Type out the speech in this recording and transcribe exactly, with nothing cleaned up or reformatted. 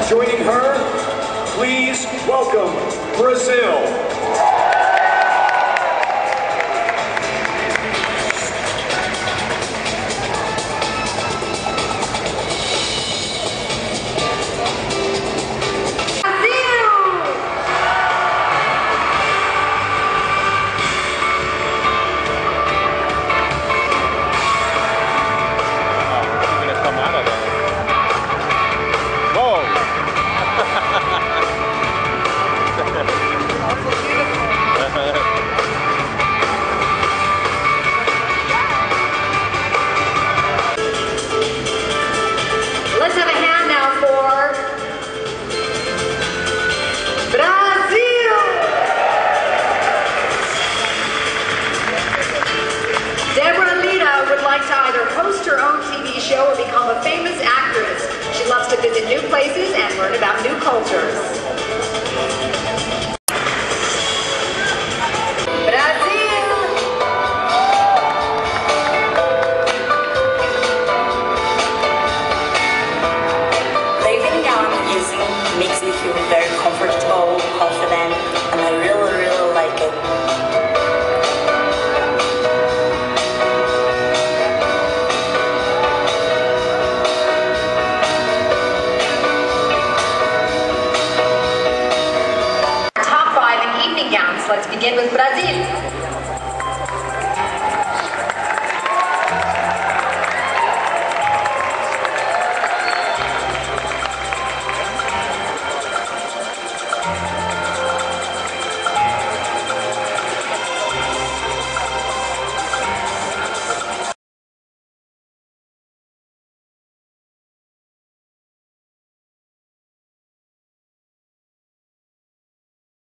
Joining her, please welcome Brazil. Let's have a hand now for Brazil! Deborah Lita would like to either host her own T V show or become a famous actress. She loves to visit new places and learn about new cultures. Makes me feel very comfortable, confident, and I really, really like it. Top five in evening gowns. Let's begin with Brazil.